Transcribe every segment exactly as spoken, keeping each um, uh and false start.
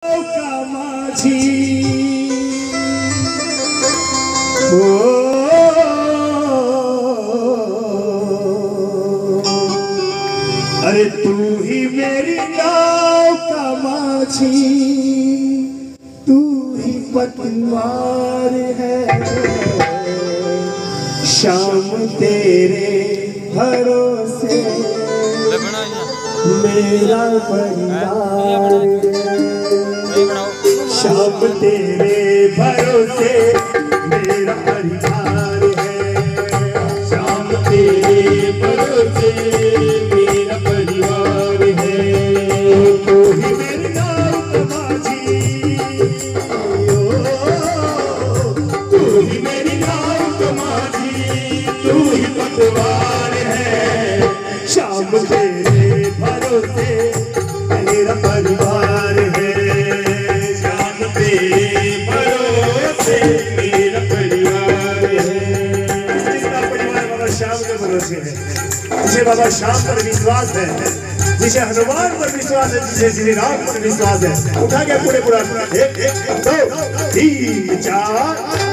माझी ओ अरे तू ही मेरी नाव का माझी, तू ही पतवार है, शाम तेरे भरोसे मेरा परिवार, शाम तेरे भरोसे मेरा परिवार है, शाम तेरे भरोसे मेरा परिवार है। तू ही मेरी नाव माझी, तू ही मेरी नाव माझी, तू ही पतवार है, शाम तेरे भरोसे मेरा परिवार है, शाम तेरे भरोसे मेरा परिवार है। जिसका परिवार बाबा श्याम के भरोसे है, जिसे बाबा श्याम पर विश्वास है, जिसे हनुमान पर विश्वास है, जिसे श्री राम पर विश्वास है, उठा के पूरे पूरा एक एक दो तीन चार।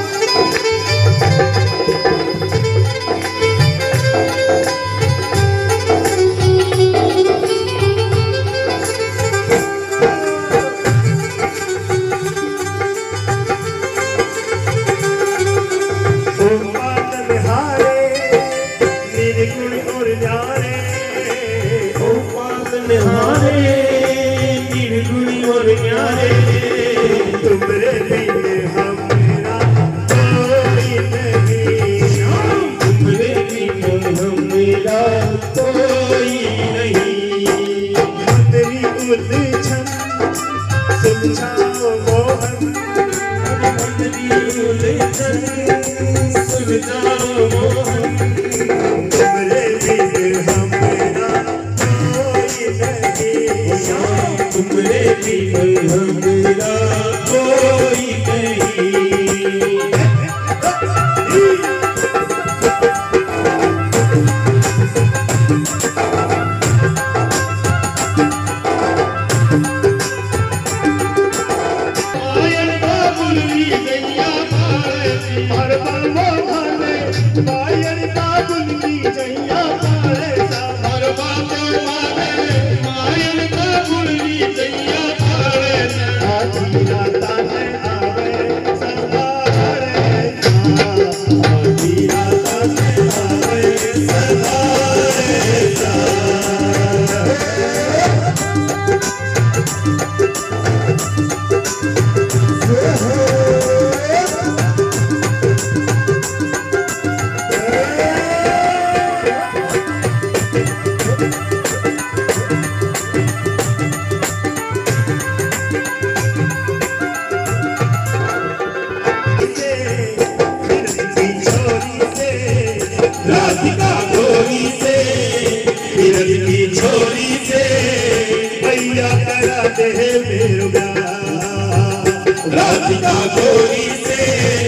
राधिका गोरी से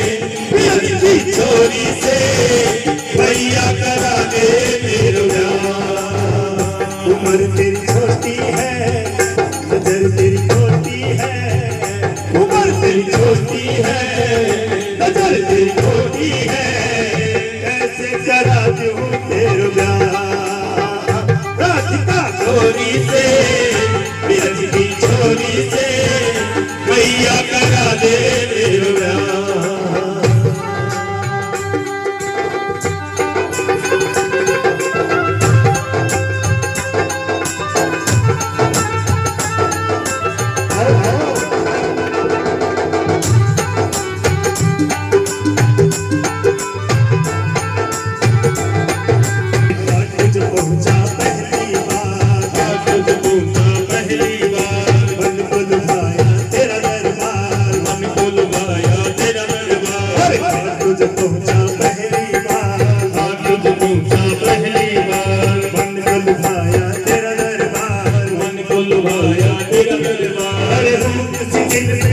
प्यारी की छोरी से भैया करा दे मेरे ब्याह। उम्र तेरी छोटी है, नजर तेरी छोटी है, उम्र तेरी छोटी है, नजर तेरी छोटी है, कैसे करा दूं तेरे ब्याह। राधिका गोरी से प्यारी की छोरी से भैया करा दे मेरे ब्याह। अरे